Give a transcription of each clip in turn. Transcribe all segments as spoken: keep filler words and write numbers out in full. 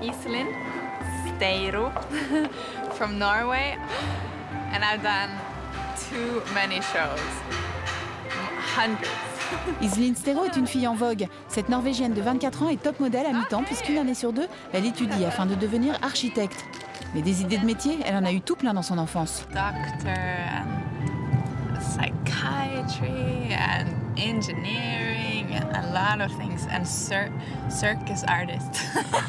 Iselin Steiro from Norway, and I've done too many shows, hundreds. Iselin Steiro est une fille en vogue. Cette Norvégienne de vingt-quatre ans est top modèle à mi-temps puisqu'une année sur deux, elle étudie afin de devenir architecte. Mais des idées de métier, elle en a eu tout plein dans son enfance. Doctor and psychiatry and engineering and a lot of things, and cir circus artist.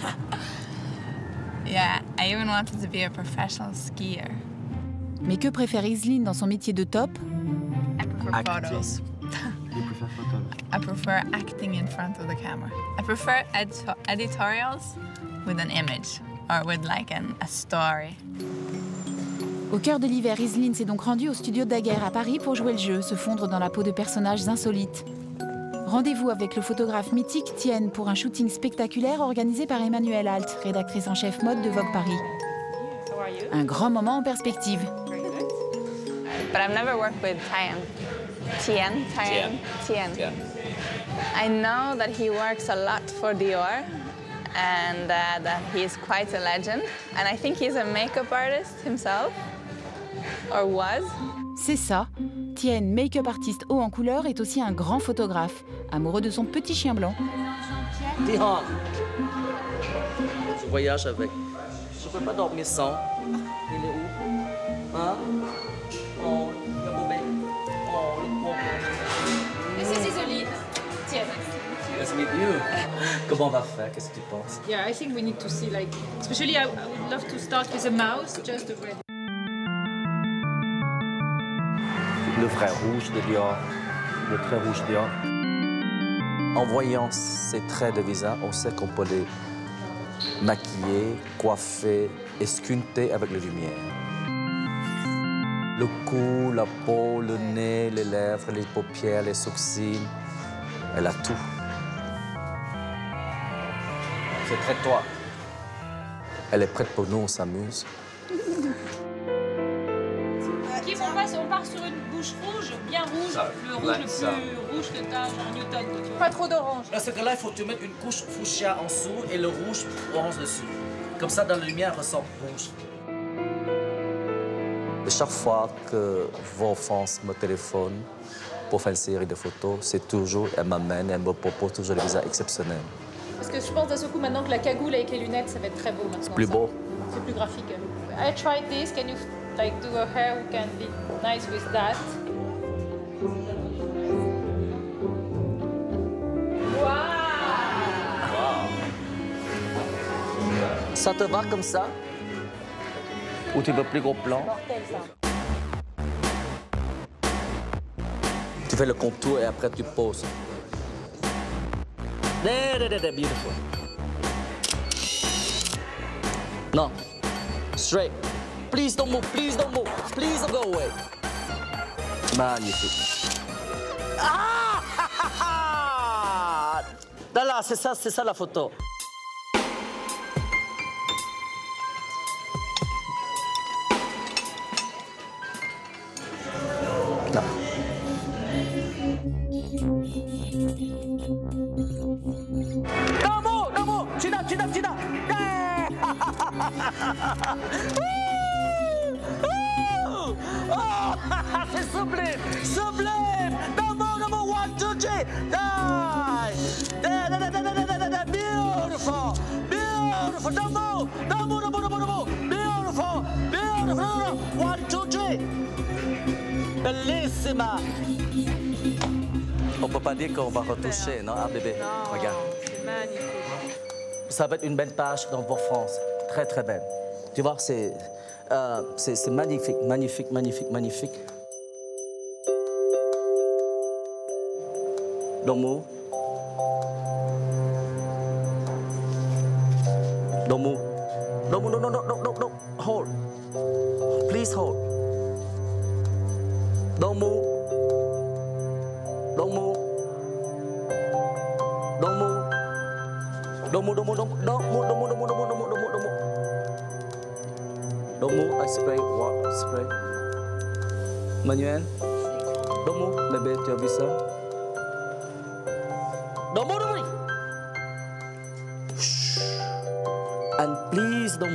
Yeah, I even wanted to be a professional skier. Mais que préfère Iselin dans son métier de top? I prefer photos. You prefer photos? I prefer acting in front of the camera. I prefer ed editorials with an image or with like an, a story. Au cœur de l'hiver, Iselin s'est donc rendue au studio Daguerre à Paris pour jouer le jeu, se fondre dans la peau de personnages insolites. Rendez-vous avec le photographe mythique Tienne pour un shooting spectaculaire organisé par Emmanuelle Alt, rédactrice en chef mode de Vogue Paris. Un grand moment en perspective. But I've never worked with Tienne. Tienne, Tienne, Tienne. Yeah. I know that he works a lot for Dior and uh, that he's quite a legend. And I think he's a makeup artist himself, or was. C'est ça. Tienne, make-up artiste haut en couleur, est aussi un grand photographe, amoureux de son petit chien blanc. Tihan, je voyage avec. Je peux pas dormir sans. Il est où? Hein? Oh, le bébé. Oh, le pauvre. This is Iselin. Tienne. Nice to meet you. Comment on va faire? Qu'est-ce que tu penses? Yeah, I think we need to see, like, especially I, I would love to start with a mouse, just the way. Le vrai rouge de Dior, le très rouge Dior. En voyant ces traits de visage, on sait qu'on peut les maquiller, coiffer et sculpter avec la lumière. Le cou, la peau, le nez, les lèvres, les paupières, les sourcils, elle a tout. C'est très toi. Elle est prête pour nous, on s'amuse. Kim, on, passe, on part sur une bouche rouge, bien rouge, ça, le rouge like le plus ça. rouge que t'as, genre Newton. Tu vois. Pas trop d'orange. Dans ce cas-là, il faut que tu mettes une couche fuchsia en dessous et le rouge orange dessus. Comme ça, dans la lumière, elle ressemble rouge. Et chaque fois que vos fans me téléphonent pour faire une série de photos, c'est toujours, elle m'amène, elle me propose toujours des visages exceptionnels. Parce que je pense d'un seul coup maintenant que la cagoule avec les lunettes, ça va être très beau maintenant. C'est plus ça. beau. C'est plus graphique. I tried this. Can you like do a hair who can be nice with that? Wow! Ça te va comme ça? Ou tu veux plus gros plan? Mortel, ça. Tu fais le contour et après tu poses. There, there, there, beautiful. No. Straight. Please don't move, please don't move. Please don't go away. Magnifique. Ah! Là, là, c'est ça, c'est ça la photo. Là. Bravo, bravo, China, China, China. Oh, c'est sublime, sublime. Bravo, bravo, one, two, three. Beautiful, beautiful. Bravo, bravo, bravo, bravo, bravo. Beautiful, beautiful. One, two, three. Bellissima. On peut pas dire qu'on va retoucher, non, ah, bébé? Non, regarde. C'est magnifique. Ça va être une belle page dans Vogue France. Très, très belle. Tu vois, c'est euh, c'est magnifique, magnifique, magnifique, magnifique. Domo. Domo. Domo, no, no, no, no, no, no. Hold. Please hold. Domo. Domo. Domo. Domo, domo, domo, domo, domo, domo, domo, domo, domo, domo. Domo, I spray, what, spray. Manuel. Domo, bébé, tu as vu ça? Domo, domo. And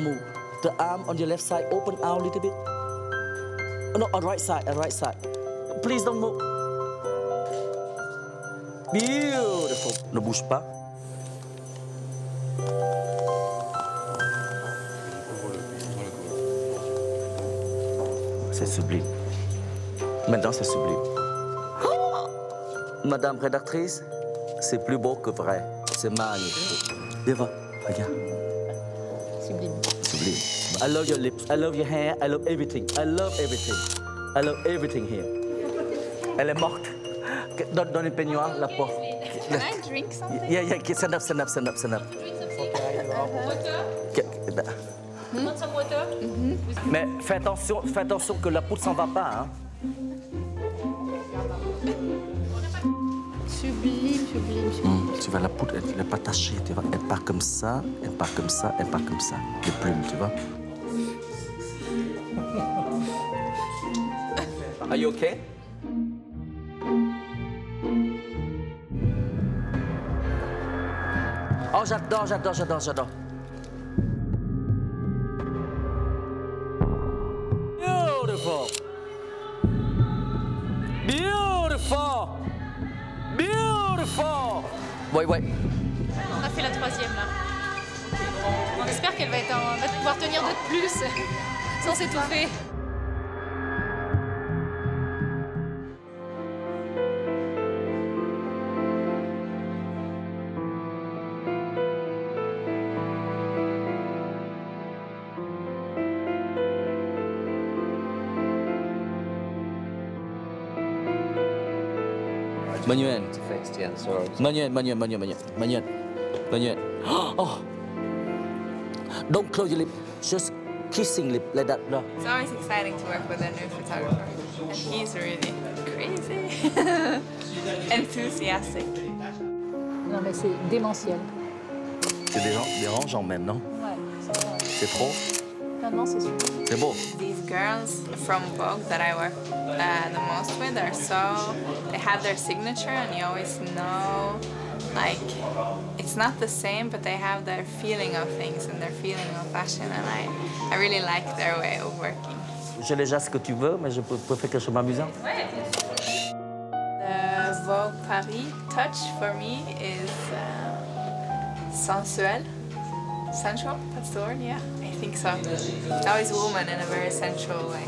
don't move. The arm on your left side, open out a little bit. Oh, no, on right side, on right side. Please don't move. Beautiful. Ne bouge pas. C'est sublime. Maintenant, c'est sublime. Oh, Madame rédactrice, c'est plus beau que vrai. C'est magnifique. Viens voir, regarde. Sublime. Sublime. I love your lips, I love your hair, I love everything. I love everything. I love everything here. Elle est morte. Donne, donne une peignoir, la pauvre. Can I drink something? Yeah, yeah, stand up, stand up, stand up, stand up. Water? Hmm? Want some water? Mais fais attention, fais attention que la poudre s'en va pas, hein. Sublime, sublime, sublime. Hum, tu vois, la poudre, elle n'est pas tachée, tu vois. Elle part comme ça, elle part comme ça, elle part comme ça. Les plumes, tu vois. Are you okay? Oh, j'adore, j'adore, j'adore, j'adore. Beautiful. Beautiful. Beautiful. Oui, oui. On a fait la troisième là. On espère qu'elle va, être en- va pouvoir tenir de plus sans s'étouffer. Manuel. Fixed, yeah, so Manuel, Manuel, Manuel, Manuel, Manuel, Manuel. Oh! Don't close your lip. Just kissing lip like that. No. It's always exciting to work with a new photographer. And he's really crazy. Enthusiastic. Non, mais c'est démentiel. C'est dérangeant, dérangeant même, non? Ouais, c'est vrai. C'est trop? Non, non, c'est sublime. C'est beau. These girls from Vogue that I work uh, the most with are so, they have their signature and you always know, like, it's not the same, but they have their feeling of things and their feeling of fashion, and I, I really like their way of working. J'ai les gestes que tu veux, mais je peux, peux faire quelque chose d'amusant. The Vogue Paris touch for me is uh, sensuel. Sensual? That's the word, yeah. I think so. Always woman in a very sensual way.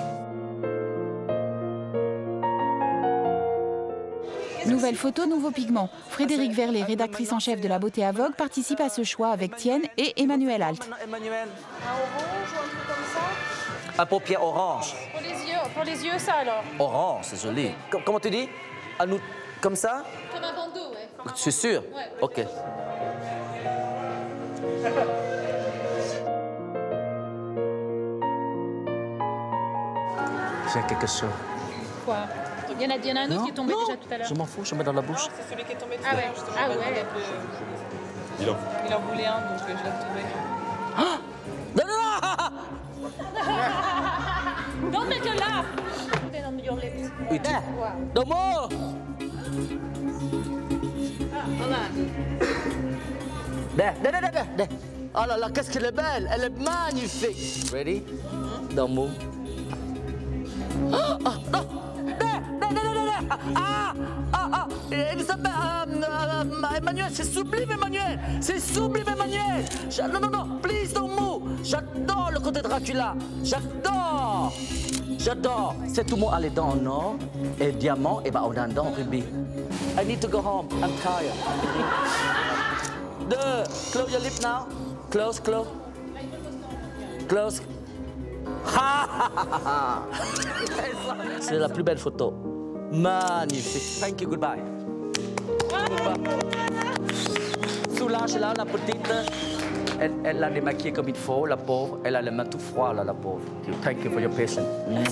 Nouvelle photo, nouveau pigment. Frédéric Verlet, rédactrice en chef de la beauté à Vogue, participe à ce choix avec Tienne et Emmanuel Alt. Emmanuel. Un orange ou un truc comme ça? Un paupière orange. Pour les yeux, pour les yeux ça alors. Orange, c'est joli. Com- Comment tu dis? À nous, comme ça? Comme un bandeau, ouais. Comme un Tu es sûr? Ouais, ouais. Ok. J'ai quelque chose. Quoi? Il y en a, il y en a un autre Non, qui est tombé non, déjà tout à l'heure. Je m'en fous, je mets dans la bouche. C'est celui qui est tombé tout Ah à ouais. l'heure, justement. Ah Bah, ouais. Il, en... il en voulait un, donc euh, je l'ai retrouvé. Non, non, non! Don't make a laugh! Put on your lips. Oui, tu- Domo! There, there, there, there, there. Oh là là, qu'est-ce qu'elle est belle! Elle est magnifique! Ready? Domo. Ah, ah, non! There, there, there, there, there. Ah! Ah, ah! Elisabeth, euh, euh, Emmanuel, c'est sublime, Emmanuel! C'est sublime, Emmanuel! J'a- Non, non, non, please don't move! J'adore le côté Dracula! J'adore! J'adore! C'est tout le monde a les dents en or et diamant, et ben on a un dent en rubis. I need to go home, I'm tired. Deux, close your lip now. Close, close. Close. C'est la plus belle photo. Magnifique. Thank you, goodbye. Soulage là, la petite. Elle, elle l'a démaquillée comme il faut, la pauvre. Elle a les mains tout froides, là, la pauvre. Thank you for your patience. Mm.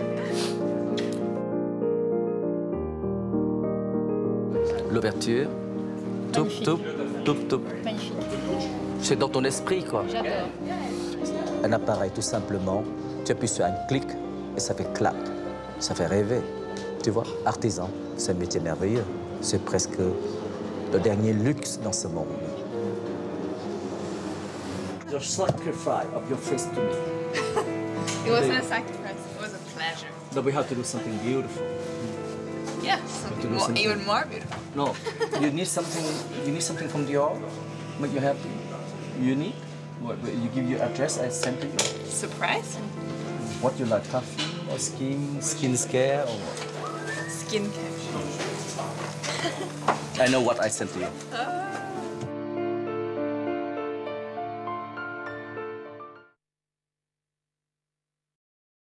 L'ouverture. Tout, tout, tout, tout. Magnifique. C'est dans ton esprit, quoi. J'adore. Un appareil, tout simplement. Tu appuies sur un clic et ça fait clac. Ça fait rêver. Tu vois, artisan, c'est un métier merveilleux. C'est presque le dernier luxe dans ce monde. Your sacrifice of your face to me. It wasn't a sacrifice, it was a pleasure. But we have to do something beautiful. Yeah, something more, something. even more beautiful. No, you need something. You need something from Dior, make you happy. You need. What? You give your address, I send to you. Surprise? What you like, perfume or skin, skin care or what? Skincare. I know what I sent to you. Uh,